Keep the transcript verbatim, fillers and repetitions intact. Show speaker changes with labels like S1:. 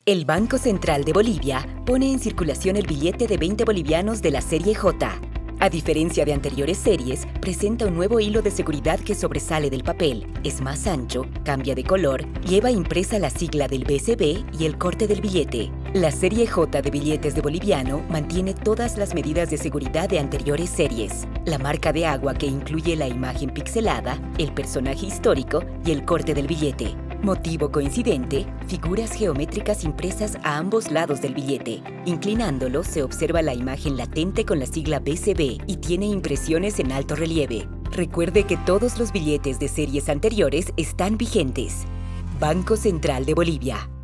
S1: El Banco Central de Bolivia pone en circulación el billete de veinte bolivianos de la serie J. A diferencia de anteriores series, presenta un nuevo hilo de seguridad que sobresale del papel, es más ancho, cambia de color, lleva impresa la sigla del B C B y el corte del billete. La serie J de billetes de boliviano mantiene todas las medidas de seguridad de anteriores series. La marca de agua que incluye la imagen pixelada, el personaje histórico y el corte del billete. Motivo coincidente, figuras geométricas impresas a ambos lados del billete. Inclinándolo se observa la imagen latente con la sigla B C B y tiene impresiones en alto relieve. Recuerde que todos los billetes de series anteriores están vigentes. Banco Central de Bolivia.